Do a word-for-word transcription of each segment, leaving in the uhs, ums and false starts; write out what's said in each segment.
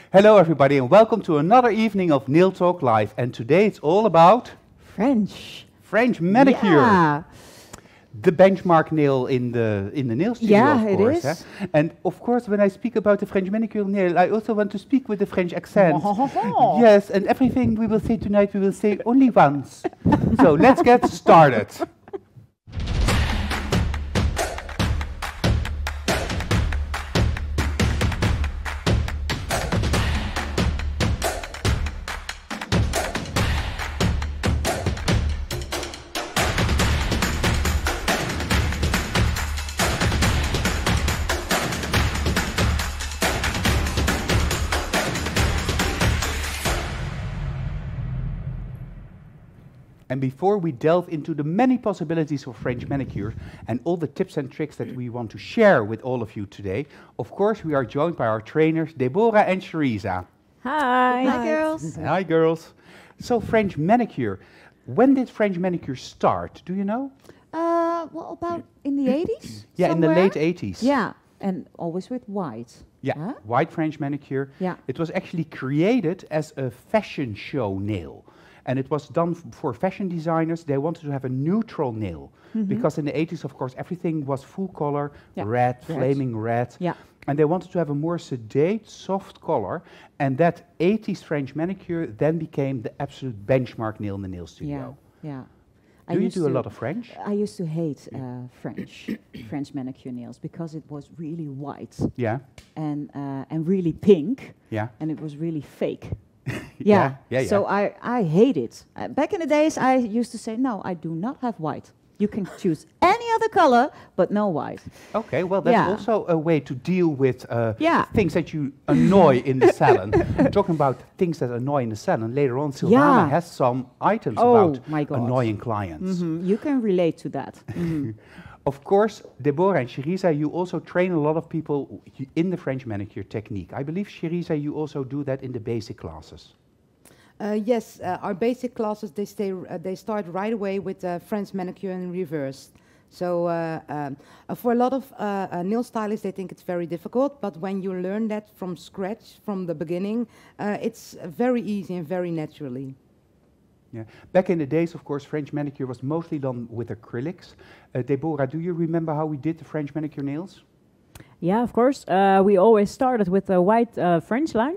Hello everybody and welcome to another evening of Nail Talk Live. And today it's all about French. French manicure. Yeah. The benchmark nail in the in the nail studio, Yeah, of it course. is. eh? And of course, when I speak about the French manicure nail, I also want to speak with the French accent. Yes, and everything we will say tonight, we will say only once. So let's get started. And before we delve into the many possibilities of French manicure and all the tips and tricks that we want to share with all of you today, of course we are joined by our trainers Deborah and Sherisa. Hi. Hi, girls. Hi girls. So French manicure, when did French manicure start? Do you know? Uh, well, about in the eighties? Yeah, in the somewhere? late eighties. Yeah, and always with white. Yeah, Huh? white French manicure. Yeah. It was actually created as a fashion show nail. And it was done f for fashion designers. They wanted to have a neutral nail. Mm-hmm. Because in the eighties, of course, everything was full color, Yeah. red, Red. flaming red. Yeah. And they wanted to have a more sedate, soft color. And that eighties French manicure then became the absolute benchmark nail in the nail Yeah. studio. Yeah. Do you used do a to- lot of French? I used to hate uh, French, French manicure nails because it was really white Yeah, and uh, and really pink, yeah. and it was really fake. Yeah, yeah, So yeah. I I hate it. Uh, back in the days, I used to say, no, I do not have white. You can choose any other color, but no white. Okay, well, that's Yeah. also a way to deal with uh, Yeah. things that you annoy in the salon. Talking about things that annoy in the salon, later on Silvana Yeah. has some items Oh, about my God. annoying clients. Mhm. You can relate to that. Mhm. Of course, Deborah and Sherisa, you also train a lot of people y- in the French manicure technique. I believe, Sherisa, you also do that in the basic classes. Uh, yes, uh, our basic classes, they, stay, uh, they start right away with uh, French manicure in reverse. So uh, um, uh, for a lot of uh, uh, nail stylists, they think it's very difficult, but when you learn that from scratch, from the beginning, uh, it's uh, very easy and very naturally. Yeah. Back in the days, of course, French manicure was mostly done with acrylics. Uh, Deborah, do you remember how we did the French manicure nails? Yeah, of course. Uh, we always started with a white uh, French line,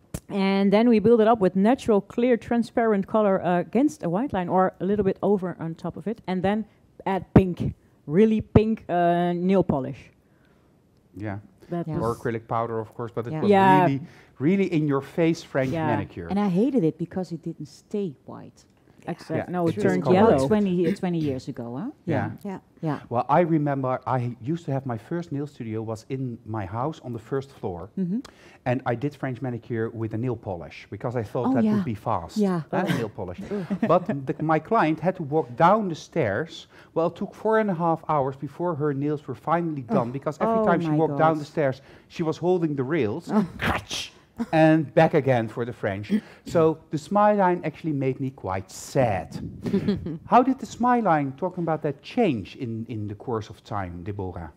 and then we build it up with natural, clear, transparent color uh, against a white line, or a little bit over on top of it, and then add pink, really pink uh, nail polish. Yeah. That Yeah. Or was acrylic powder, of course, but it Yeah. was Yeah. really, really in your face French Yeah. manicure. And I hated it because it didn't stay white. exact. Yeah, No, it it turned is About yellow. twenty, ye- twenty years ago, huh? Yeah. Yeah. Yeah. Well, I remember I used to have my first nail studio was in my house on the first floor. Mm-hmm. And I did French manicure with a nail polish because I thought Oh, that yeah. would be fast. Yeah. uh, nail polish. But the, my client had to walk down the stairs. Well, it took four and a half hours before her nails were finally done because every Oh time she my walked down God. the stairs, she was holding the rails. And back again for the French. So the smile line actually made me quite sad. How did the smile line, talking about that, change in, in the course of time, Deborah?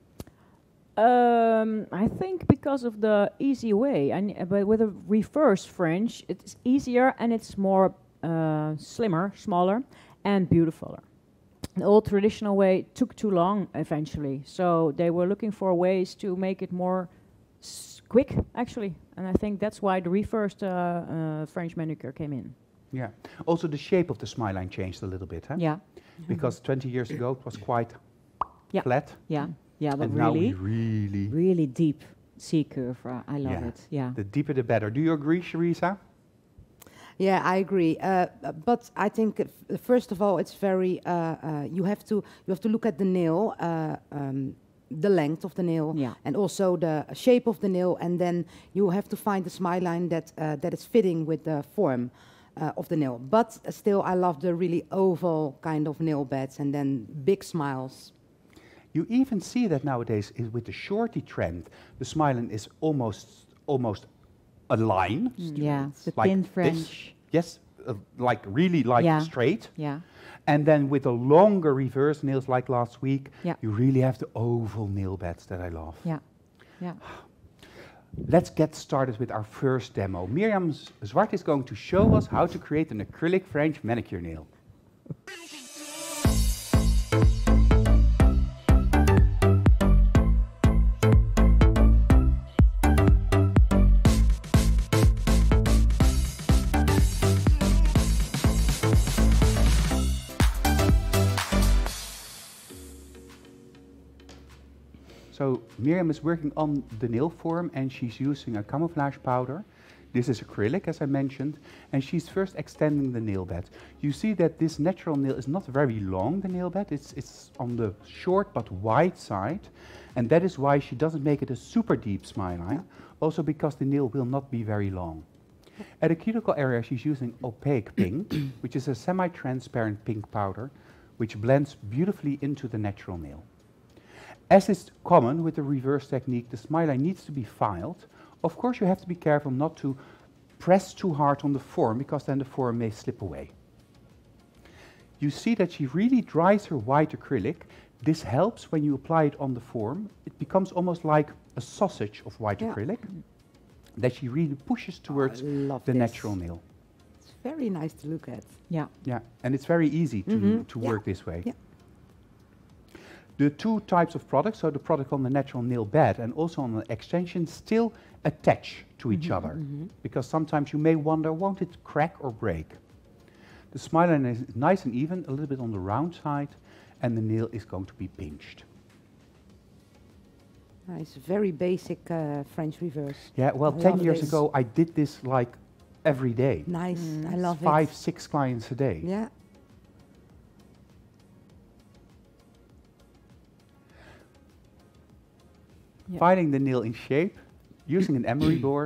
Um, I think because of the easy way, and uh, but with a reverse French, it's easier and it's more uh, slimmer, smaller, and beautifuler. The old traditional way took too long eventually, so they were looking for ways to make it more s- quick, actually, and I think that's why the reversed uh, uh, French manicure came in. Yeah. Also, the shape of the smile line changed a little bit, huh? Yeah. Because twenty years ago it was quite Yeah. flat, Yeah. Yeah, but and now we really, really, really deep C curve. Uh, I love Yeah. it. Yeah. the deeper the better. Do you agree, Sherisa? Yeah, I agree. Uh, uh, but I think, uh, f- first of all, it's very, uh, uh, you have to, you have to look at the nail, uh, um, the length of the nail, Yeah. and also the shape of the nail, and then you have to find the smile line that, uh, that is fitting with the form uh, of the nail. But uh, still, I love the really oval kind of nail beds, and then big smiles. You even see that nowadays is with the shorty trend. The smile line is almost, almost a line. Yeah. The Like thin this. French. Yes, uh, like really like Yeah. straight. Yeah. And then with the longer reverse nails like last week, Yeah. you really have the oval nail beds that I love. Yeah. Yeah. let's get started with our first demo. Mirjam Z- Zwart is going to show us how to create an acrylic French manicure nail. So Mirjam is working on the nail form and she's using a camouflage powder. This is acrylic, as I mentioned, and she's first extending the nail bed. You see that this natural nail is not very long, the nail bed. It's, it's on the short but wide side, and that is why she doesn't make it a super deep smile line, also because the nail will not be very long. At the cuticle area, she's using opaque pink, which is a semi-transparent pink powder, which blends beautifully into the natural nail. As is common with the reverse technique, the smile line needs to be filed. Of course, you have to be careful not to press too hard on the form, because then the form may slip away. You see that she really dries her white acrylic. This helps when you apply it on the form. It becomes almost like a sausage of white Yeah. acrylic that she really pushes towards I love the this. natural nail. It's very nice to look at. Yeah. Yeah, and it's very easy to, Mhm. to Yeah. work this way. Yeah. The two types of products, so the product on the natural nail bed and also on the extension, still attach to each other. Because sometimes you may wonder, won't it crack or break? The smile line is nice and even, a little bit on the round side, and the nail is going to be pinched. Nice, very basic uh, French reverse. Yeah, well, I ten love years this. ago, I did this like every day. Nice, I love Five, it. six clients a day. Yeah. Yeah. Filing the nail in shape, using an emery board,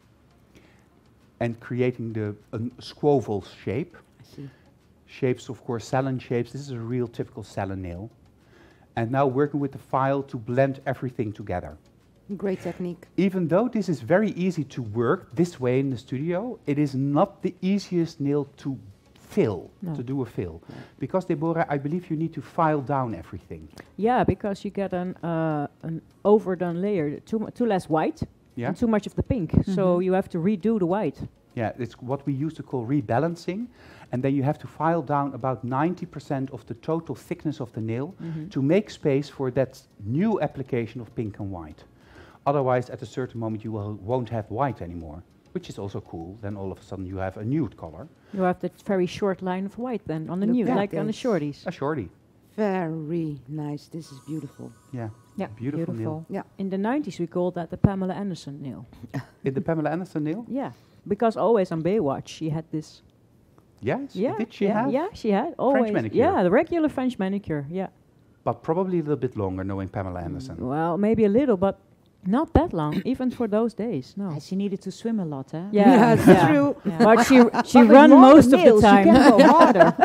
and creating the a squoval shape. I see. Shapes, of course, salon shapes. This is a real typical salon nail. And now working with the file to blend everything together. Great technique. Even though this is very easy to work this way in the studio, it is not the easiest nail to fill, No. to do a fill. Because, Deborah, I believe you need to file down everything. Yeah, because you get an uh, an overdone layer, too mu- too less white Yeah? and too much of the pink. So you have to redo the white. Yeah, it's what we used to call rebalancing. And then you have to file down about ninety percent of the total thickness of the nail to make space for that new application of pink and white. Otherwise, at a certain moment, you will, won't have white anymore, which is also cool. Then all of a sudden, you have a nude color, You have that very short line of white then on the Look new, at like on the this. shorties. a shorty. Very nice. This is beautiful. Yeah, Yeah, beautiful, nail. In the nineties, we called that the Pamela Anderson nail. In the Pamela Anderson nail? Yeah, because always on Baywatch she had this. Yes. Yeah, Did she yeah, have? Yeah, she had always. manicure? Yeah, the regular French manicure. Yeah. But probably a little bit longer, knowing Pamela Mm. Anderson. Well, maybe a little, but not that long, even for those days. No. Yeah, she needed to swim a lot, eh? Yeah, That's yeah, true. yeah. But she she But with run longer most of the nails, you time. can go harder.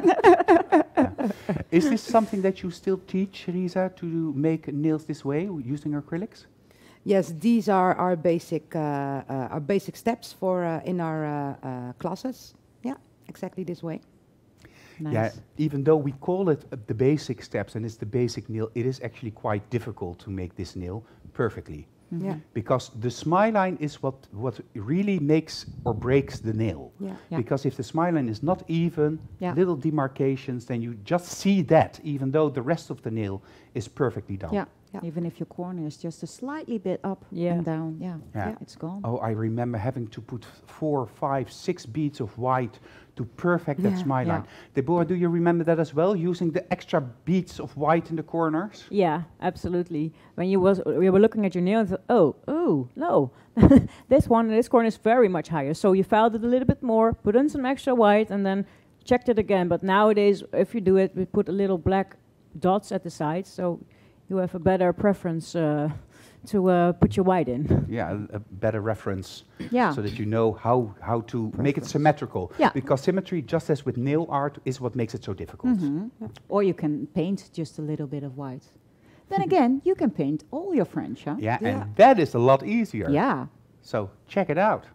Is this something that you still teach, Risa, to make nails this way, w- using acrylics? Yes, these are our basic, uh, uh, our basic steps for uh, in our uh, uh, classes. Yeah, exactly this way. Nice. Yeah, even though we call it uh, the basic steps and it's the basic nail, it is actually quite difficult to make this nail perfectly. Yeah, Because the smile line is what, what really makes or breaks the nail. yeah. Yeah. Because if the smile line is not even, Yeah. little demarcations, then you just see that, even though the rest of the nail is perfectly done. Yeah. Yeah. Even if your corner is just a slightly bit up Yeah. and down, yeah, Yeah. it's gone. Oh, I remember having to put f- four, five, six beads of white to perfect that Yeah. smile Yeah. line. Deborah, do you remember that as well, using the extra beads of white in the corners? Yeah, absolutely. When you was we were looking at your nail, and thought, oh, oh, no, this one, this corner is very much higher. So you filed it a little bit more, put in some extra white, and then checked it again. But nowadays, if you do it, we put a little black dots at the sides, so you have a better preference uh, to uh, put your white in. Yeah, a, a better reference Yeah. so that you know how, how to make it symmetrical. Yeah. Because symmetry, just as with nail art, is what makes it so difficult. Mhm. Or you can paint just a little bit of white. Then again, you can paint all your French, huh? Yeah, Yeah. and that is a lot easier. Yeah. So check it out.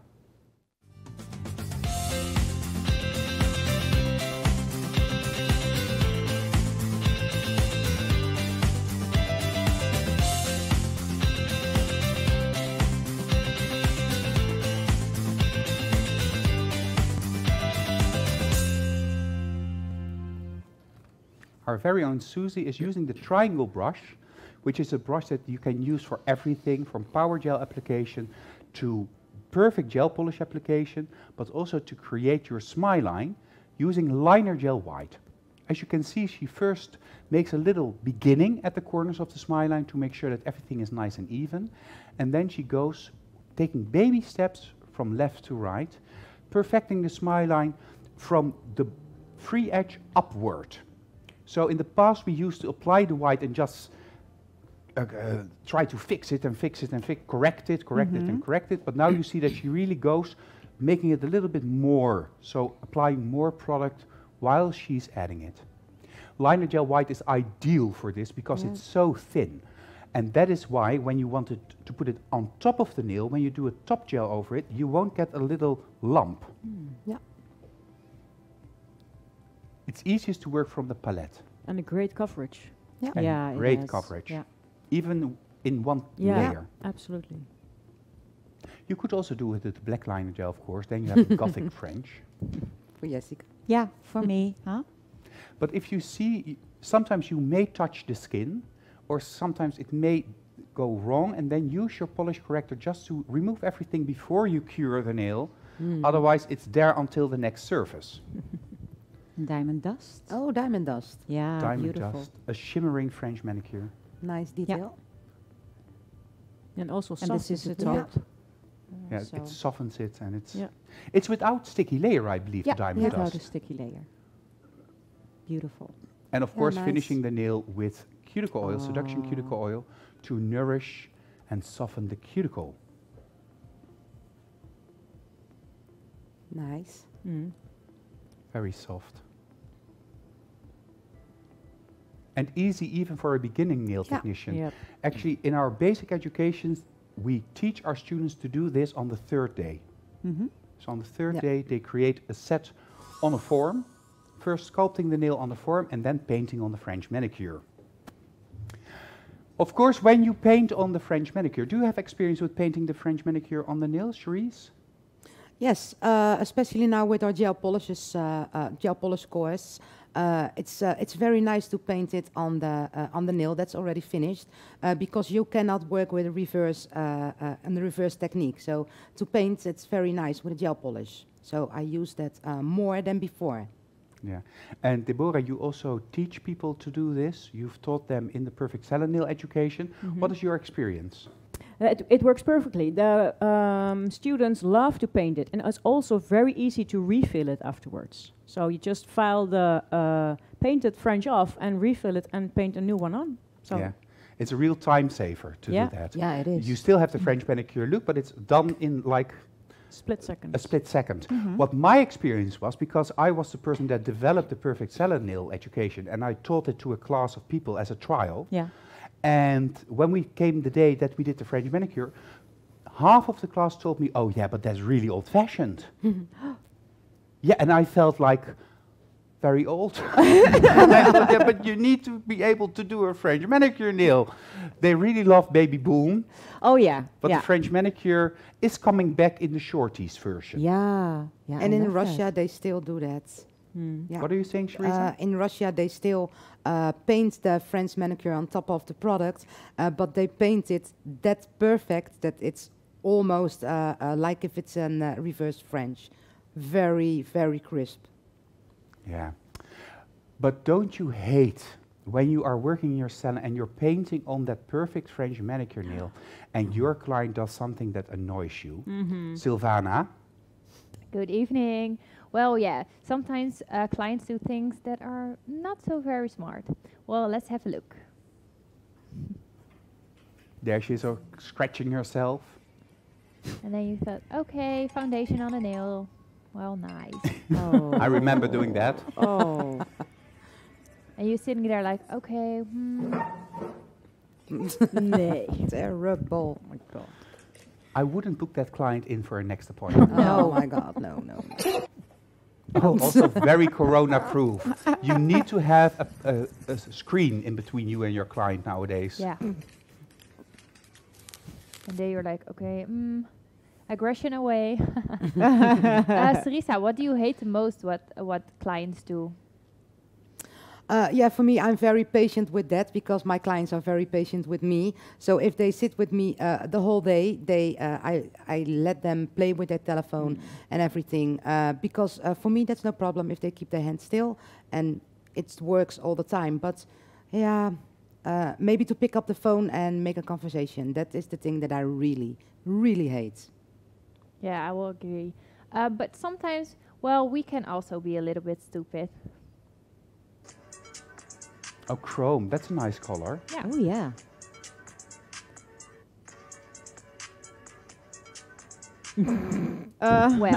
Our very own Susie is using the triangle brush, which is a brush that you can use for everything from power gel application to perfect gel polish application, but also to create your smile line using liner gel white. As you can see, she first makes a little beginning at the corners of the smile line to make sure that everything is nice and even, and then she goes taking baby steps from left to right, perfecting the smile line from the free edge upward. So in the past we used to apply the white and just uh, uh, try to fix it and fix it and fi correct it, correct Mm-hmm. it and correct it, but now you see that she really goes making it a little bit more, so applying more product while she's adding it. Liner gel white is ideal for this because Yeah. it's so thin. And that is why when you want it to put it on top of the nail, when you do a top gel over it, you won't get a little lump. Yeah. It's easiest to work from the palette, And a great coverage. Yeah. and Yeah, it great has. coverage, Yeah. even in one Yeah. layer. Absolutely. You could also do it with the black liner gel, of course, then you have Gothic French. For Jessica. Yeah, for me, huh? But if you see, y- sometimes you may touch the skin, or sometimes it may go wrong, and then use your polish corrector just to remove everything before you cure the nail. Otherwise, it's there until the next surface. Diamond dust. Oh, diamond dust. Yeah, Diamond beautiful. dust, a shimmering French manicure. Nice detail. And also And this softens is it the up. top. Yeah, so it softens it, and it's Yeah. it's without sticky layer, I believe, Yeah, the diamond Without dust. a sticky layer. Beautiful. And of Yeah, course, nice. finishing the nail with cuticle oil, seduction Oh. cuticle oil, to nourish and soften the cuticle. Nice. Mm. Very soft. And easy even for a beginning nail Yeah. technician. Yep. Actually, in our basic educations, we teach our students to do this on the third day. Mm-hmm. So on the third Yeah. day, they create a set on a form, first sculpting the nail on the form and then painting on the French manicure. Of course, when you paint on the French manicure, do you have experience with painting the French manicure on the nails, Cherise? Yes, uh, especially now with our gel polishes, uh, uh, gel polish course, uh, it's uh, it's very nice to paint it on the uh, on the nail that's already finished, uh, because you cannot work with a reverse uh, uh, and the reverse technique. So to paint, it's very nice with a gel polish. So I use that uh, more than before. Yeah. And Deborah, you also teach people to do this. You've taught them in the Perfect Salon nail education. What is your experience? Uh, It, it works perfectly. The um, students love to paint it, and it's also very easy to refill it afterwards. So you just file the uh, painted French off and refill it and paint a new one on. So Yeah. It's a real time saver to Yeah. do that. Yeah, it is. You still have the French manicure look, but it's done in like split seconds. a split second. What my experience was, because I was the person that developed the Perfect Salon nail education, and I taught it to a class of people as a trial. Yeah. And when we came the day that we did the French manicure, half of the class told me, "Oh yeah, but that's really old-fashioned." Yeah, and I felt like very old. And I thought, yeah, but you need to be able to do a French manicure nail. They really love Baby Boom, Oh yeah. but yeah. the French manicure is coming back in the shorties version. Yeah. Yeah. I And in love Russia, that. they still do that. Hmm. Yeah. What are you saying, Sharisa? Uh, in Russia, they still uh, paint the French manicure on top of the product, uh, but they paint it that perfect that it's almost uh, uh, like if it's a uh, reverse French. Very, very crisp. Yeah. But don't you hate when you are working in your salon and you're painting on that perfect French manicure nail and your client does something that annoys you? Mm-hmm. Silvana, Good evening. Well, yeah, sometimes uh, clients do things that are not so very smart. Well, let's have a look. there she is, uh, scratching herself. And then you thought, okay, foundation on a nail. Well, nice. Oh. I remember doing that. Oh. And you're sitting there like, okay, hmm, Nee. Terrible. Oh my god. I wouldn't book that client in for a next appointment. Oh my God, no, no. no. Oh, also very corona proof. You need to have a, a, a s- screen in between you and your client nowadays. yeah. And then you're like, okay, mm, aggression away. uh, Sarisa, what do you hate the most what what clients do? Uh, yeah, for me, I'm very patient with that because my clients are very patient with me. So if they sit with me uh, the whole day, they uh, I I let them play with their telephone and everything. Uh, because uh, for me, that's no problem if they keep their hands still and it works all the time. But yeah, uh, maybe to pick up the phone and make a conversation. That is the thing that I really, really hate. Yeah, I will agree. Uh, but sometimes, well, we can also be a little bit stupid. Oh, chrome, that's a nice color. Yeah. Oh yeah. uh, Well,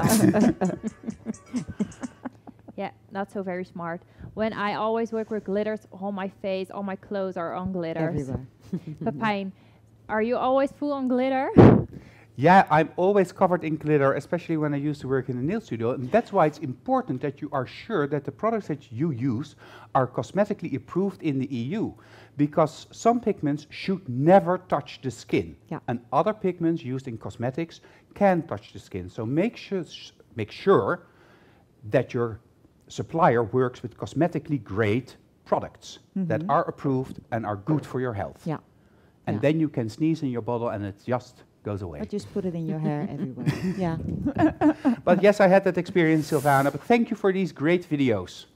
yeah, not so very smart. When I always work with glitters, all my face, all my clothes are on glitters. everywhere. Pepijn, are you always full on glitter? Yeah, I'm always covered in glitter, especially when I used to work in a nail studio. And that's why it's important that you are sure that the products that you use are cosmetically approved in the E U. Because some pigments should never touch the skin. Yeah. And other pigments used in cosmetics can touch the skin. So make sure, make sure that your supplier works with cosmetically great products that are approved and are good for your health. Yeah. And Yeah. then you can sneeze in your bottle and it just goes away. Or just put it in your hair everywhere. Yeah. But yes, I had that experience, Sylvana. But thank you for these great videos.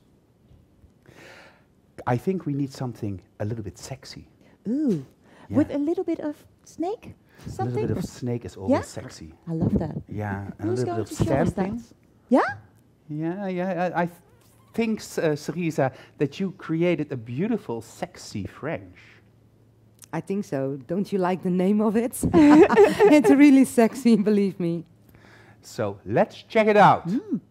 I think we need something a little bit sexy. Ooh. Yeah. With a little bit of snake? A Something? little bit of snake is always Yeah? sexy. I love that. Yeah, and Who's a little going bit of to show us stamping. that? Yeah? Yeah, yeah. I, I think, uh, Cerisa, that you created a beautiful, sexy French. I think so. Don't you like the name of it? It's really sexy, believe me. So let's check it out.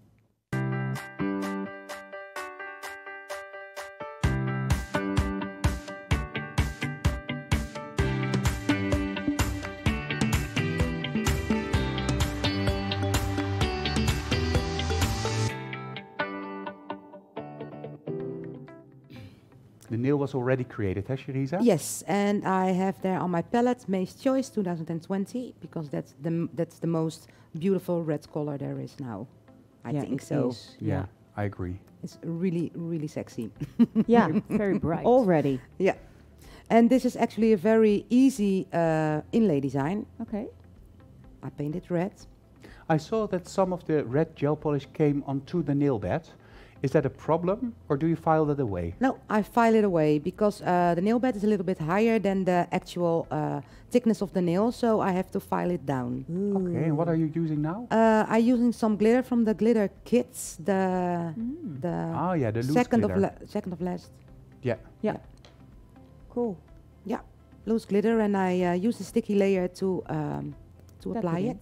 The nail was already created, huh, Cerisa? Yes, and I have there on my palette May's Choice twenty twenty because that's the m- that's the most beautiful red color there is now. I Yeah, think it so. is. Yeah, I agree. It's really really sexy. Yeah. Very, very bright. Already. Yeah, and this is actually a very easy uh, inlay design. Okay. I painted red. I saw that some of the red gel polish came onto the nail bed. Is that a problem, or do you file that away? No, I file it away because uh, the nail bed is a little bit higher than the actual uh, thickness of the nail, so I have to file it down. Okay, and what are you using now? Uh, I'm using some glitter from the glitter kits, the the Ah, yeah, the loose second of glitter. la- second of last. Yeah. Cool. Yeah, loose glitter, and I uh, use a sticky layer to um, to That apply it it.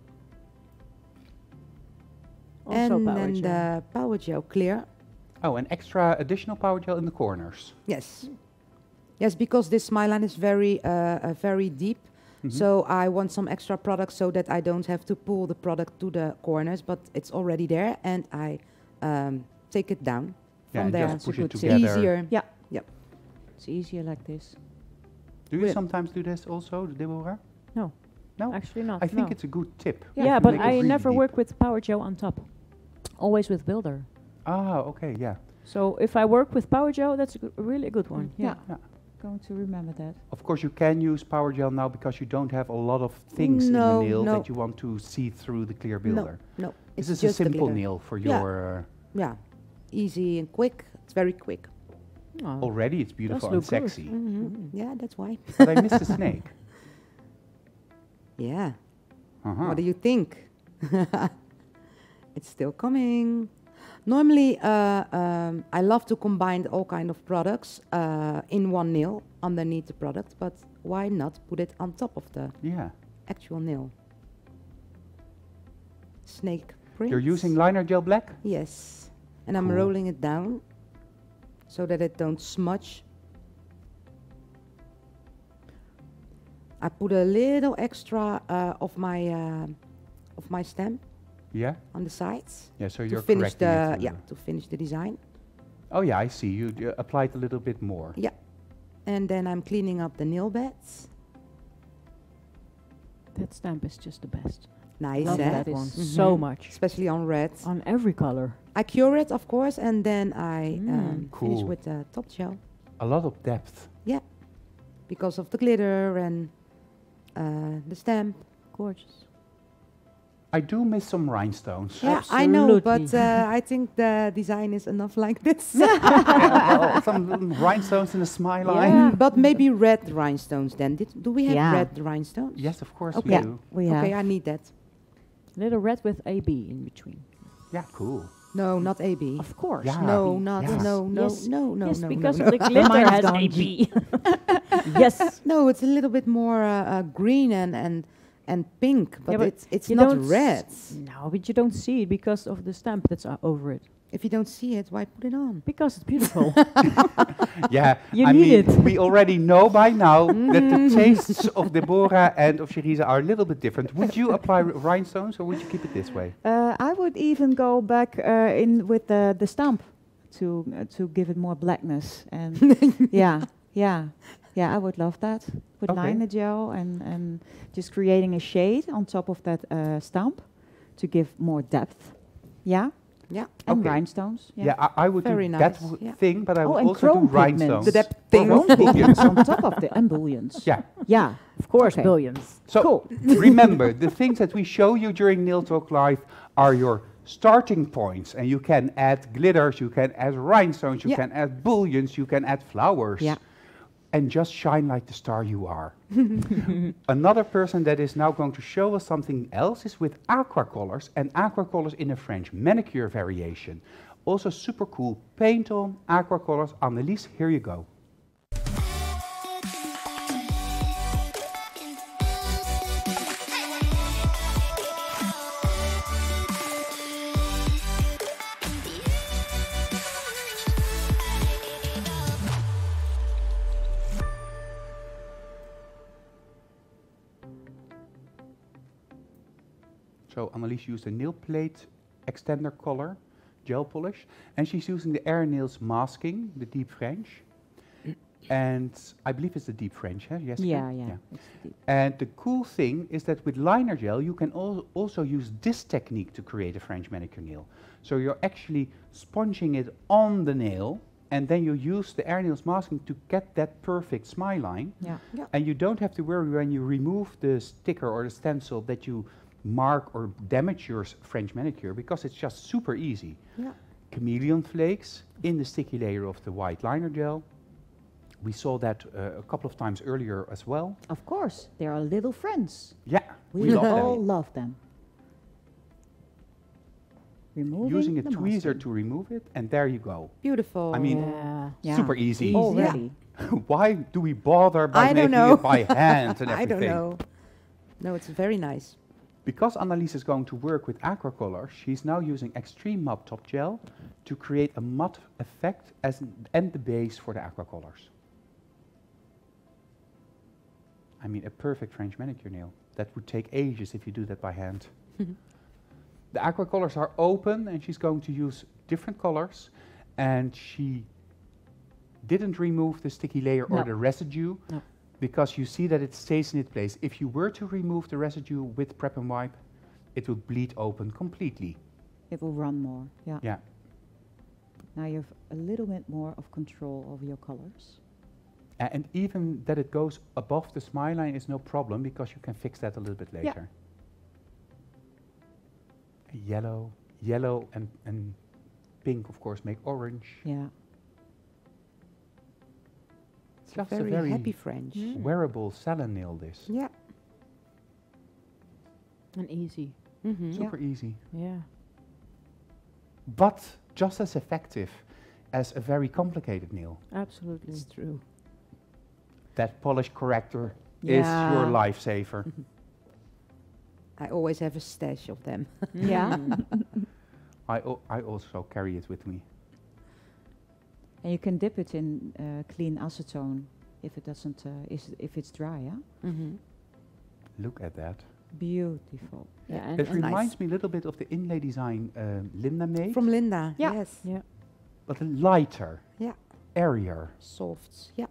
Also and power then gel. the power gel clear. Oh, an extra additional power gel in the corners. Yes, yes, because this smile line is very uh, uh, very deep. Mhm. So I want some extra product so that I don't have to pull the product to the corners, but it's already there, and I um, take it down Yeah, from and there. just push a it good tip. together. Easier. Yeah. Yep. It's easier like this. Do you With- sometimes do this also, Deborah? No. No? Actually not. I think no. it's a good tip. Yeah, to but make it I really never deep. work with power gel on top. Always with builder. Ah, okay, yeah. So if I work with power gel, that's a goo- really a good one. Yeah. Yeah. Going to remember that. Of course, you can use power gel now because you don't have a lot of things No, in the nail no. that you want to see through the clear builder. No, This it's is a just the simple glitter. nail for Yeah. your... Uh, Yeah, easy and quick. It's very quick. Oh. already it's beautiful and look good. sexy. Mhm. Yeah, that's why. But I missed the snake. Yeah. Uh-huh. What do you think? It's still coming. Normally, uh, um, I love to combine all kind of products uh, in one nail underneath the product, but why not put it on top of the Yeah. actual nail? Snake print. You're using liner gel black? Yes, and I'm Cool. rolling it down so that it don't smudge. I put a little extra uh, of my uh, of my stamp Yeah? on the sides Yeah, so to you're finish correcting the it. to- yeah to finish the design. Oh yeah, I see. You uh, applied a little bit more. Yeah, and then I'm cleaning up the nail beds. That stamp is just the best. Nice, Love eh? that one Mhm. so much. Especially on red. On every color. I cure it, of course, and then I Mm. um, finish Cool. with the top gel A lot of depth. because of the glitter and uh, the stamp. Gorgeous. I do miss some rhinestones. Yeah, I know, but Absolutely. uh, I think the design is enough like this. Yeah, well, some little rhinestones in the smile line. Yeah. But maybe red rhinestones then. Did, do we have Yeah. red rhinestones? Yes, of course Okay. we Yeah, do. we have. Okay, I need that. Little red with A B in between. Yeah, cool. No, not A B. Of course. Yeah. No, not, Yes. no, no, Yes. no, no, yes, no, because no, of no. the glitter Mine is has gone A B. yes. No, it's a little bit more uh, uh, green and, and, and pink, but, Yeah, but it's, it's you not don't s- red. No, but you don't see it because of the stamp that's uh, over it. If you don't see it, why put it on? Because it's beautiful. Yeah, You I need mean, it. we already know by now that the tastes of Deborah and of Sheriza are a little bit different. Would you apply r- rhinestones or would you keep it this way? Uh, I would even go back uh, in with the, the stamp to uh, to give it more blackness. And yeah, yeah, yeah, I would love that. With Okay. liner gel and, and just creating a shade on top of that uh, stamp to give more depth. Yeah, Yeah. and Okay. rhinestones. Yeah, I, I would Very do that nice, w- yeah. thing, but I Oh, would and also do chrome pigments. rhinestones. The depth Oh, thing. chrome pigments on top of the and bullions. Yeah. Yeah, of course, Okay. billions. So cool. remember, the things that we show you during Nail Talk Live are your starting points, and you can add glitters, you can add rhinestones, you Yeah. can add bullions, you can add flowers. Yeah. And just shine like the star you are. Another person that is now going to show us something else is with aqua colors, and aqua colors in a French manicure variation. Also super cool paint on aqua colors. Annelies, here you go. So Annelies used a nail plate extender color, gel polish, and she's using the Air Nails masking, the deep French. And I believe it's the deep French, huh? Yes. Yeah, yeah. It's deep. And the cool thing is that with liner gel, you can al also use this technique to create a French manicure nail. So you're actually sponging it on the nail, and then you use the Air Nails masking to get that perfect smile line. Yeah. And you don't have to worry when you remove the sticker or the stencil that you mark or damage your s- French manicure, because it's just super easy. Yeah. Chameleon flakes in the sticky layer of the white liner gel. We saw that uh, a couple of times earlier as well. Of course, they are little friends. Yeah, We, we love all them. love them. Removing Using a the tweezer masking. to remove it, and there you go. Beautiful. I mean, Yeah. Yeah. super easy. Already. Why do we bother by I don't making know. it by hand and everything? I don't know. No, it's very nice. Because Annelies is going to work with aqua color, she's now using extreme matte top gel to create a matte effect as n- and the base for the aqua colors. I mean, a perfect French manicure nail. That would take ages if you do that by hand. The aqua colors are open, and she's going to use different colors, and she didn't remove the sticky layer or No. the residue, No. because you see that it stays in its place. If you were to remove the residue with prep and wipe, it would bleed open completely. It will run more. Yeah. Yeah. Now you have a little bit more of control over your colors. A- and even that it goes above the smile line is no problem, because you can fix that a little bit Yeah. later. Yellow, yellow and, and pink, of course, make orange. Yeah. It's just very, a very happy French. Mm. wearable salon nail, this. Yeah. And easy. Mm-hmm. Super easy. Yeah. But just as effective as a very complicated nail. Absolutely. It's true. That polish corrector is your Yeah. lifesaver. I always have a stash of them. Yeah. I, al- I also carry it with me. And you can dip it in uh, clean acetone if it doesn't, uh, is if it's dry. Yeah. Mm-hmm. Look at that. Beautiful. Yeah. And, It and reminds me a little bit of the inlay design um, Linda made, From Linda. Yeah. Yes. yeah. but a lighter, Yeah. airier. Softs. Yeah.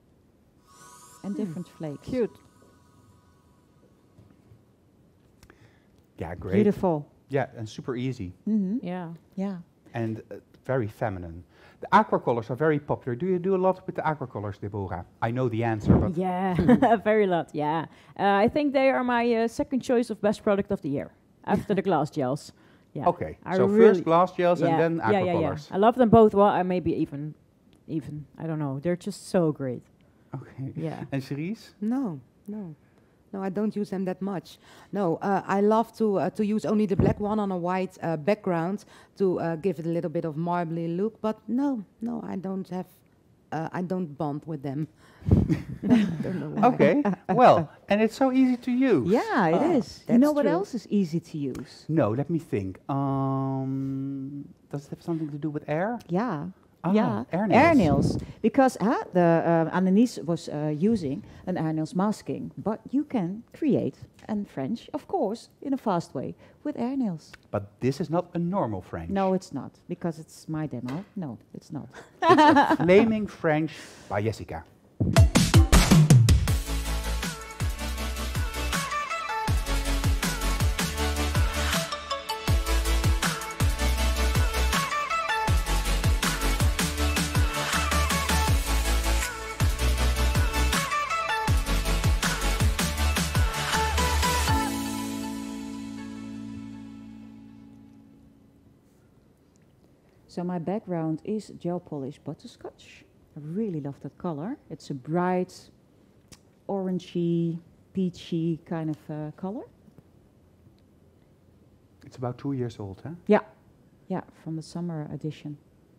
And different flakes. Cute. Yeah, great. Beautiful. Yeah, and super easy hmm Yeah. Yeah. and uh, very feminine. The aqua colors are very popular. Do you do a lot with the aqua colors, Deborah? I know the answer, but Yeah, very lot. Yeah, uh, I think they are my uh, second choice of best product of the year after the glass gels. Yeah. okay. I So really- first glass gels yeah, and then aqua yeah, yeah, colors. yeah. I love them both. Well, I maybe even, even I don't know. They're just so great. Okay. Yeah. And Cherise? No, no. No, I don't use them that much. No, uh, I love to uh, to use only the black one on a white uh, background to uh, give it a little bit of marbly look. But no, no, I don't have, uh, I don't bond with them. Don't know why. Okay. Well, and it's so easy to use. Yeah, it Oh, is. You know that's what true. else is easy to use? No, let me think. Um, does it have something to do with air? Yeah. Ah, yeah, air nails. nails. Because uh, the uh, Annelies was uh, using an air nails masking, but you can create in French, of course, in a fast way with air nails. But this is not a normal French. No, it's not, because it's my demo. No, it's not. It's a Flaming French by Jessica. So my background is gel polish butterscotch. I really love that color. It's a bright, orangey, peachy kind of uh, color. It's about two years old, huh? Yeah, yeah, from the summer edition.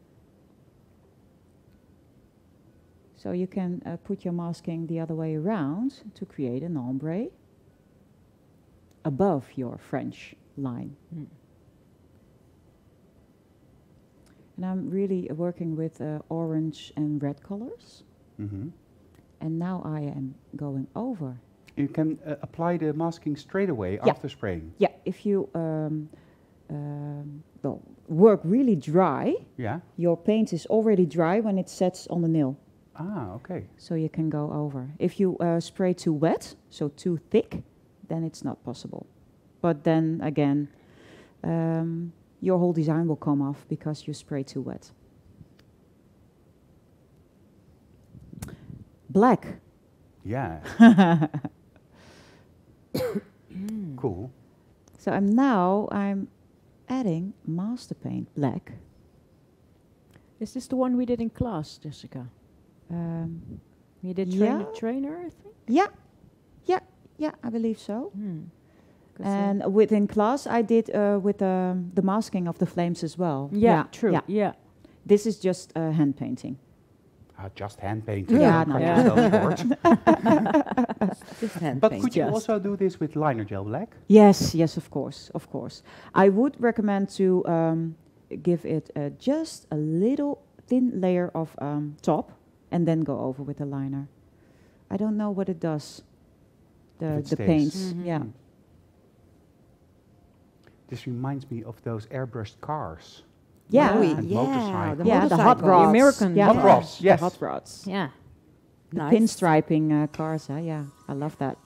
So you can uh, put your masking the other way around to create an ombre above your French line. Mm. And I'm really uh, working with uh, orange and red colors. Mm-hmm. And now I am going over. You can uh, apply the masking straight away Yeah. after spraying. Yeah, if you um, um, well, work really dry, Yeah. your paint is already dry when it sets on the nail. Ah, okay. So you can go over. If you uh, spray too wet, so too thick, then it's not possible. But then again, um, your whole design will come off because you spray too wet. Black. Yeah. Cool. So I'm now I'm adding master paint black. Is this the one we did in class, Jessica? Um, We did Yeah. trainer, trainer, I think. yeah, yeah, yeah, I believe so. Hmm. 'Cause, uh, And within class, I did uh, with um, the masking of the flames as well. yeah, true. Yeah. Yeah. This is just uh, hand painting. Ah, just hand painting. Yeah, Don't no. cut Yeah. yourself short. Just hand But paint. could you Just. also do this with liner gel black? Yes, yes, of course, of course. I would recommend to um, give it uh, just a little thin layer of um, top and then go over with the liner. I don't know what it does. The If it the stays. paints, Mhm. yeah. Mm. This reminds me of those airbrushed cars. Yeah. Oh, And yeah, motorcycle. the Yeah, the hot motorcycles. rods. The American yeah, Hot the- rods, the yes. hot rods. Yeah. The Nice. pinstriping uh, cars, huh? Yeah, I love that.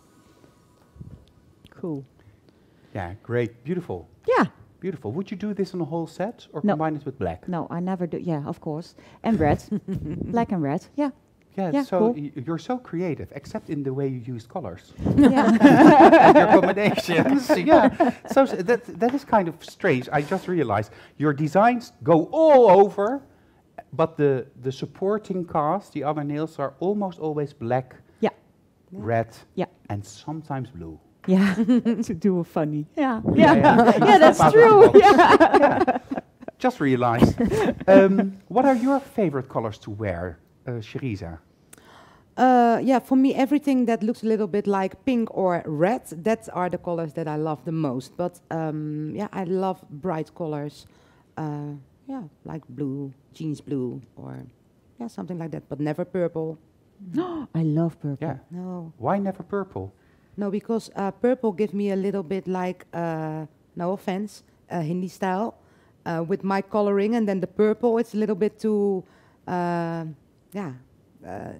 Cool. Yeah, great. Beautiful. Yeah. Beautiful. Would you do this on a whole set or No. combine it with black? No, I never do. Yeah, of course. And red. Black and red. Yeah. Yeah, Yeah, so cool. y- you're so creative, except in the way you use colors. yeah. And your combinations. Yeah. So s- that, that is kind of strange. I just realized your designs go all over, but the, the supporting cast, the other nails, are almost always black, Yeah. red, Yeah. and sometimes blue. Yeah. To do a funny. Yeah. Yeah, Yeah. yeah. Yeah, that's Out of true. the box. Yeah. Yeah. Just realized. um, what are your favorite colors to wear, uh, Sheriza? Uh, yeah, for me, everything that looks a little bit like pink or red, that are the colors that I love the most. But um, yeah, I love bright colors. Uh, yeah, like blue, jeans blue, or yeah, something like that. But never purple. I love purple. Yeah. No, Why never purple? no, because uh, purple gives me a little bit like, uh, no offense, uh, Hindi style, uh, with my coloring, and then the purple, it's a little bit too, uh, yeah. Uh,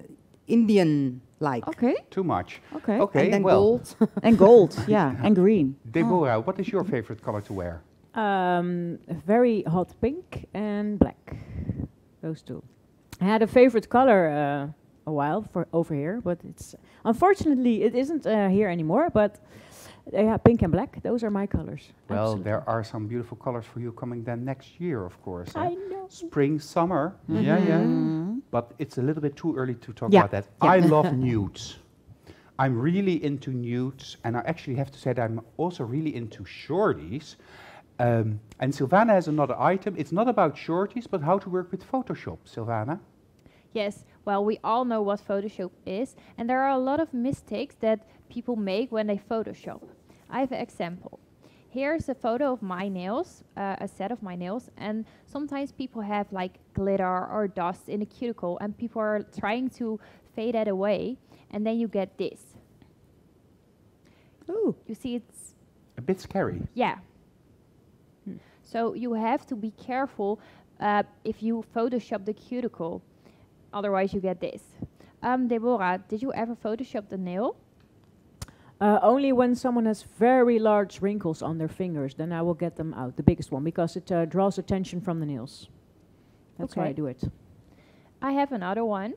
Indian-like. Okay, Too much. okay. Okay, And then well, gold. And gold, yeah, and green. Deborah, what is your favorite color to wear? Um, very hot pink and black. Those two. I had a favorite color uh, a while for over here, but it's unfortunately it isn't uh, here anymore. But uh, yeah, pink and black. Those are my colors. Well, Absolutely. there are some beautiful colors for you coming then next year, of course. eh? I know. Spring, summer. Yeah, yeah. Mhm. But it's a little bit too early to talk Yeah, about that. yeah. I love nudes. I'm really into nudes, and I actually have to say that I'm also really into shorties. Um, and Silvana has another item. It's not about shorties, but how to work with Photoshop. Silvana? Yes, well, we all know what Photoshop is, and there are a lot of mistakes that people make when they Photoshop. I have an example. Here's a photo of my nails, uh, a set of my nails, and sometimes people have like glitter or dust in the cuticle, and people are trying to fade that away, and then you get this. Ooh, You see, it's A bit scary. yeah. So you have to be careful uh, if you Photoshop the cuticle, otherwise you get this. Um, Deborah, did you ever Photoshop the nail? Uh, only when someone has very large wrinkles on their fingers, then I will get them out, the biggest one, because it uh, draws attention from the nails. That's why I Okay. do it. I have another one.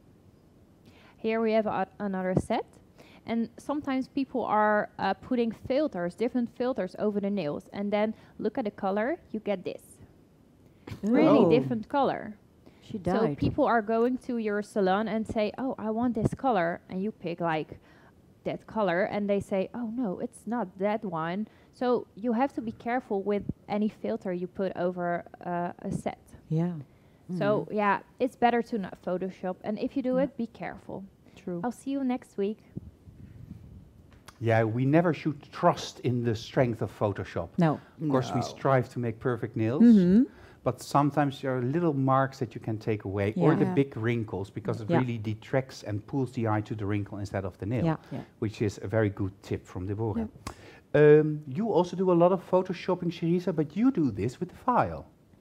Here we have a, another set. And sometimes people are uh, putting filters, different filters over the nails. And then look at the color, you get this. Really Oh. different color. She So died. people are going to your salon and say, oh, I want this color. And you pick like that color. And they say, oh, no, it's not that one. So you have to be careful with any filter you put over uh, a set. yeah. So yeah, it's better to not Photoshop. And if you do Yeah. it, be careful. True. I'll see you next week. Yeah, we never should trust in the strength of Photoshop. No. Of course, we No. strive to make perfect nails, Mm-hmm. but sometimes there are little marks that you can take away, or Yeah. the Yeah. big wrinkles, because it Yeah. really detracts and pulls the eye to the wrinkle instead of the nail, Yeah. Yeah. which is a very good tip from Deborah. Um, you also do a lot of Photoshopping, Sherisa, but you do this with the file.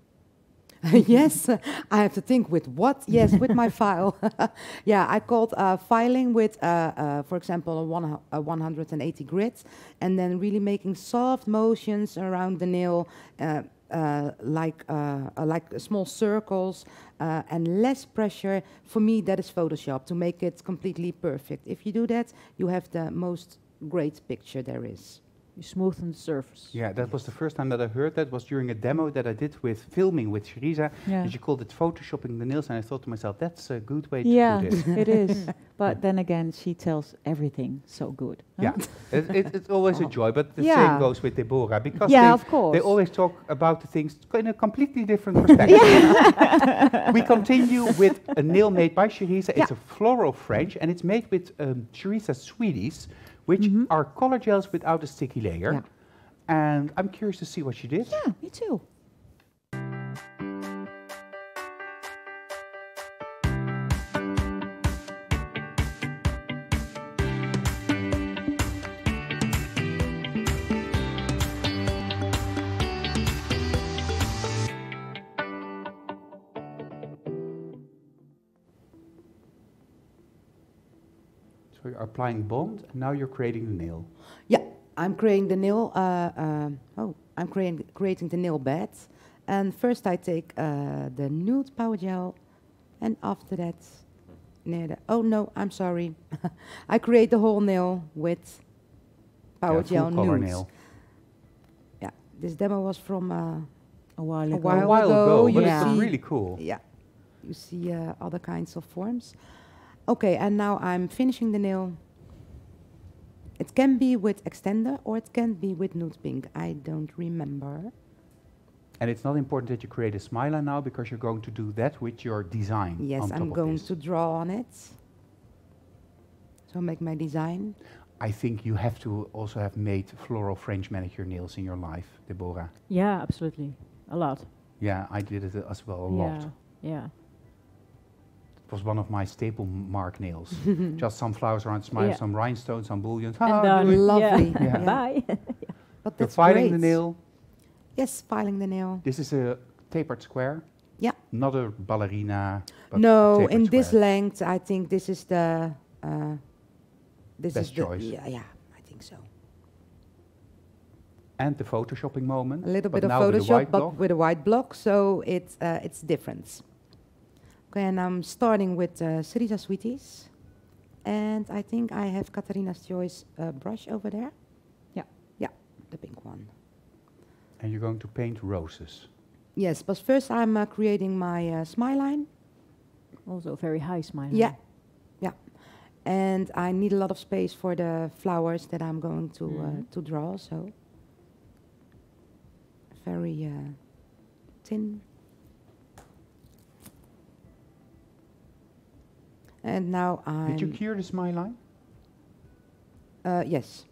Yes, uh, I have to think with what? Yes, with my file. Yeah, I called uh, filing with, uh, uh, for example, a, one, hu- a one hundred eighty grit, and then really making soft motions around the nail, uh, uh, like uh, uh, like small circles, uh, and less pressure. For me, that is Photoshop, to make it completely perfect. If you do that, you have the most great picture there is. You smoothen the surface. Yeah, that was the first time that I heard that, was during a demo that I did with filming with Sherisa, Yeah. and she called it Photoshopping the nails, and I thought to myself, that's a good way to Yeah, do this. it is. But then again, she tells everything so good. huh? Yeah, it, it, it's always a joy, but the Yeah. same goes with Deborah, because Yeah, they, of course. they always talk about the things in a completely different perspective. We continue with a nail made by Sherisa. It's a floral French, and it's made with um, Sherisa's Sweeties, which Mhm. are color gels without a sticky layer. Yeah. And I'm curious to see what she did. Yeah, me too. So you're applying bond, and now you're creating the nail. Yeah, I'm creating the nail. Uh, um, oh, I'm creating creating the nail bed, and first I take uh, the nude power gel, and after that, near the oh no, I'm sorry, I create the whole nail with power Yeah, gel full color nude. nail. Yeah, this demo was from uh, A while A ago. while A while ago, ago, but you it's see- really cool. yeah. You see uh, other kinds of forms. Okay, and now I'm finishing the nail. It can be with extender or it can be with nude pink. I don't remember. And it's not important that you create a smile line now, because you're going to do that with your design. Yes, on top I'm of going this. to draw on it. So make my design. I think you have to also have made floral French manicure nails in your life, Deborah. Yeah, absolutely. A lot. Yeah, I did it as well a yeah. lot. Yeah. It was one of my staple mark nails. Just some flowers around, smile, Yeah. some rhinestones, some bullions. And Ah, done. do it. Lovely. Yeah. Yeah. Bye. But You're that's filing great. the nail. Yes, filing the nail. This is a tapered square. Yeah. Not a ballerina. But No, tapered in this square. length, I think this is the uh, this Best is the, choice. Yeah, yeah, I think so. And the photoshopping moment. A little but bit of now with a Photoshop, white but block. with a white block, so it's uh, it's different. Okay, and I'm starting with uh, Syriza Sweeties, and I think I have Katarina's Choice uh, brush over there. Yeah. Yeah, the pink one. And you're going to paint roses. Yes, but first I'm uh, creating my uh, smile line. Also a very high smile. Yeah, yeah, and I need a lot of space for the flowers that I'm going to uh, Mhm. to draw. So very uh, thin. And now I'm. Did you cure the smile line? Uh, yes.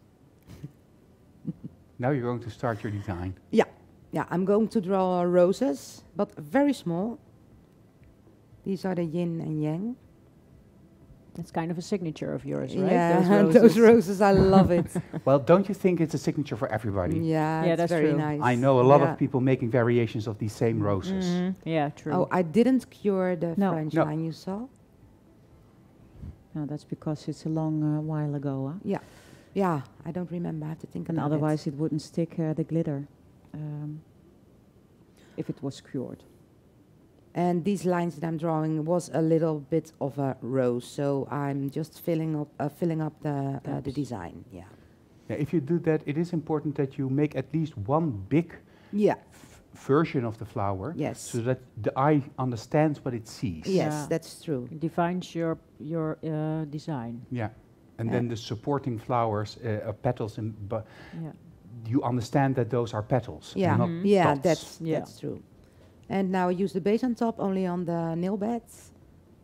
Now you're going to start your design. Yeah, yeah. I'm going to draw uh, roses, but very small. These are the yin and yang. That's kind of a signature of yours, right? Yeah, those roses. I love it. Well, don't you think it's a signature for everybody? Yeah, Yeah, it's that's very true. nice. I know a lot Yeah. of people making variations of these same roses. Mhm. Yeah, true. Oh, I didn't cure the No. French No. line you saw. No, that's because it's a long uh, while ago. Huh? Yeah, yeah. I don't remember. I have to think And about it. otherwise it wouldn't stick uh, the glitter um, if it was cured. And these lines that I'm drawing was a little bit of a rose, so I'm just filling up, uh, filling up the uh, the Gaps. design. Yeah. Yeah, if you do that, it is important that you make at least one big Yeah. f- version of the flower, Yes. so that the eye understands what it sees. Yes, Yeah. that's true. It defines your your uh, design. Yeah, and Yeah. then the supporting flowers, uh, are petals, and but Yeah. you understand that those are petals, Yeah. and not Mhm. Yeah, dots. that's Yeah. that's true. And now I use the base on top only on the nail beds.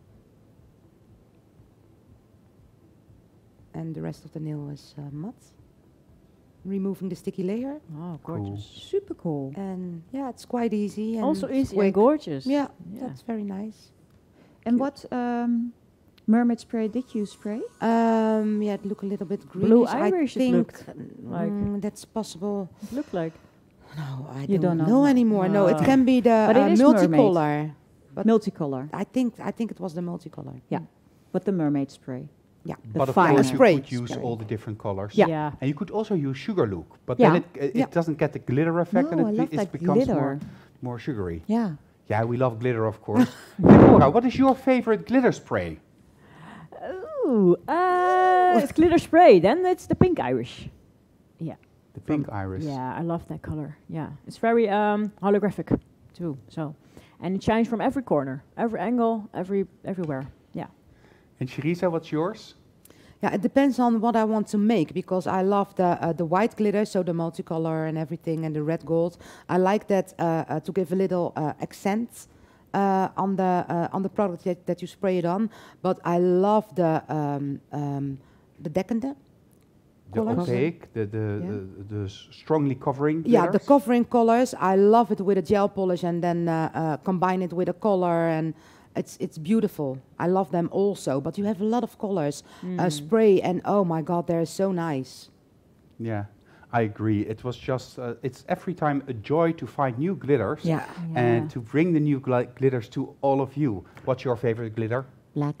And the rest of the nail is uh, matte. Removing the sticky layer. Oh, Cool. gorgeous. Super cool. And yeah, it's quite easy. And Also it's easy quick. and gorgeous. Yeah, Yeah. that's very nice. And what um, mermaid spray did you spray? Um, yeah, it look a little bit greenish. Blue I Irish it think looked like. mm, that's possible. It looked like. No, I You don't, don't know, know. anymore. No, it No. can be the But it uh, is mermaid. multicolor. But Multicolor. I think I think it was the multicolor. Yeah. But the mermaid spray. Yeah. The But of finer course, you spray. could use spray. all the different colors. Yeah. And you could also use sugar look, but Yeah. then it, uh, it Yeah. doesn't get the glitter effect, No, and I it, love be- that it becomes more, glitter. more sugary. Yeah. Yeah, we love glitter, of course. Deborah, what is your favorite glitter spray? Ooh, uh, it's glitter spray. Then it's the pink Irish. Yeah. The pink iris. Yeah, I love that color. Yeah, it's very um, holographic too. So, and it shines from every corner, every angle, every everywhere. Yeah. And Sheriza, what's yours? Yeah, it depends on what I want to make because I love the uh, the white glitter, so the multicolor and everything, and the red gold. I like that uh, uh, to give a little uh, accent uh, on the uh, on the product that, that you spray it on. But I love the um, um, the decadent. The Colors? opaque, the, the, Yeah. the, the s- strongly covering Yeah, the glitters? covering colors. I love it with a gel polish and then uh, uh, combine it with a color, and it's it's beautiful. I love them also. But you have a lot of colors uh, spray, and oh my God, they're so nice. Yeah, I agree. It was just, uh, it's every time a joy to find new glitters Yeah. and to bring the new gli- glitters to all of you. What's your favorite glitter? Black.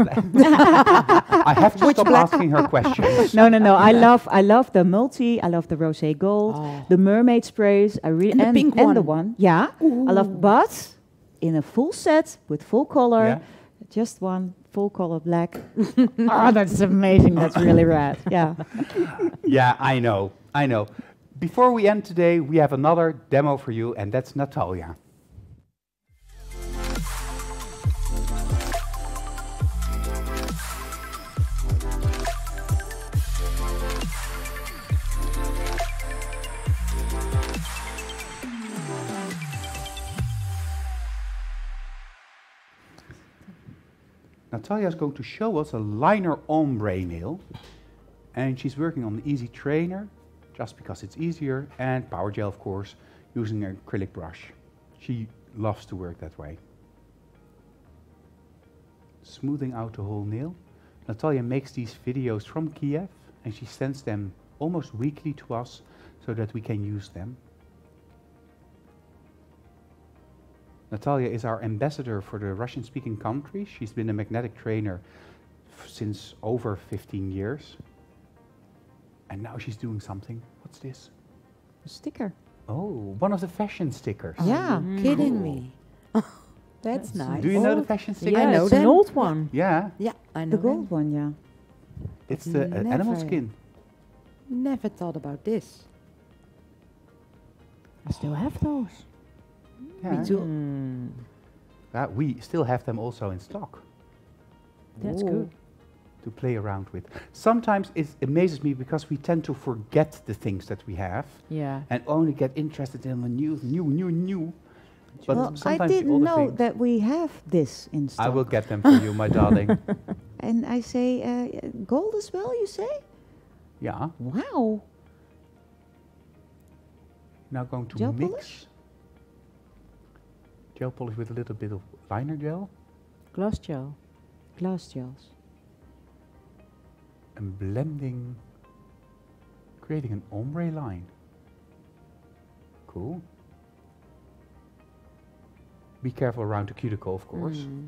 I have to stop asking her questions. No, no, no. I love, I love the multi. I love the rosé gold, Oh. the mermaid sprays. I really And the pink and the one. one. Yeah, I love. But in a full set with full color, Yeah? just one full color black. Oh, that's amazing. That's really rad. Yeah. Yeah, I know, I know. Before we end today, we have another demo for you, and that's Natalia. Natalia is going to show us a liner ombre nail, and she's working on the Easy Trainer, just because it's easier, and Power Gel, of course, using an acrylic brush. She loves to work that way. Smoothing out the whole nail. Natalia makes these videos from Kiev, and she sends them almost weekly to us so that we can use them. Natalia is our ambassador for the Russian-speaking countries. She's been a magnetic trainer f- since over fifteen years. And now she's doing something. What's this? A sticker. Oh, one of the fashion stickers. Yeah. Mm. Kidding Cool. me. That's That's nice. Do you know the Oh, fashion sticker? Yeah, know it's an them. old one. Yeah, Yeah, I know. The them. gold one, yeah. it's the uh, animal Never. skin. Never thought about this. I still have those. Yeah. Me too. Mm, Uh, we still have them also in stock that's Ooh. good. to play around with. Sometimes it amazes me because we tend to forget the things that we have Yeah. and only get interested in the new, new, new, new. But Well, I sometimes the didn't older know things- that we have this in stock. I will get them for you, my darling. And I say, uh, gold as well, you say? Yeah. Wow. Now going to Gel mix polish? gel polish with a little bit of liner gel Glass gel. Glass gels. and blending, creating an ombre line. Cool. Be careful around the cuticle, of course. Mm.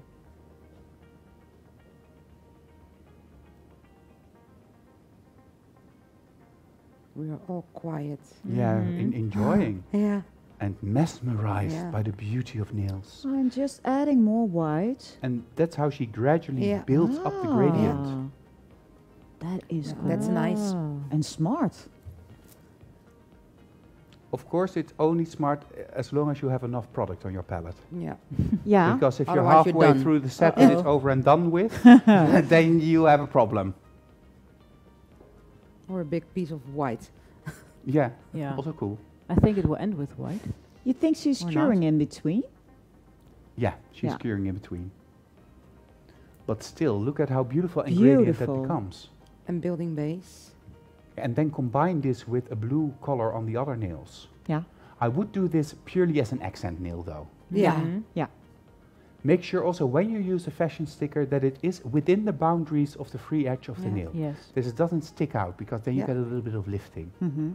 We are all quiet. Yeah, in, Mhm. enjoying Yeah. and mesmerized Yeah. by the beauty of nails. I'm just adding more white. And that's how she gradually Yeah. builds up the gradient. Ah. That is Yeah, good. that's nice. Ah. And smart. Of course, it's only smart uh, as long as you have enough product on your palette. Yeah. Yeah. Because if you're Otherwise you're halfway done. through the set and it's Uh-oh. over and done with, then you have a problem. Or a big piece of white. Yeah, Yeah. also cool. I think it will end with white. You think she's Or curing not. in between? Yeah, she's Yeah. curing in between. But still, look at how beautiful and gradient that Beautiful. becomes. And building base. And then combine this with a blue color on the other nails. Yeah. I would do this purely as an accent nail though. Yeah. Mhm. Make sure also when you use a fashion sticker that it is within the boundaries of the free edge of the Yeah. nail. Yes. This it doesn't stick out because then you Yeah. get a little bit of lifting. Mm-hmm.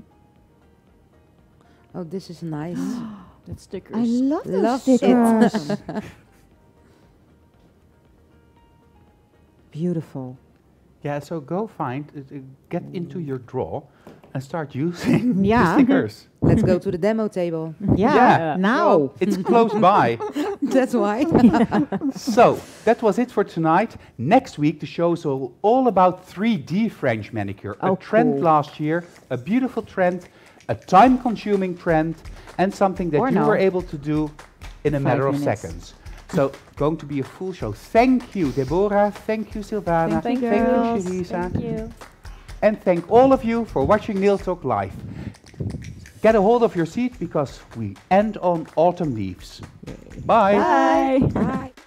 Oh, this is nice. That sticker I is love those Love it. stickers. Beautiful. Yeah, so go find, uh, uh, get into your drawer and start using Yeah. the stickers. Let's go to the demo table. Yeah. Yeah. Now. It's close by. That's why. So, that was it for tonight. Next week, the show is all, all about three D French manicure. Oh, a trend cool. last year, a beautiful trend, a time-consuming trend, and something that Or you no. were able to do in a Five matter of minutes. seconds. So, going to be a full show. Thank you, Deborah. Thank you, Silvana. Thank you, Thank girls. you, Sherisa. Thank you. And thank all of you for watching Nail Talk Live. Get a hold of your seat because we end on autumn leaves. Bye. Bye. Bye.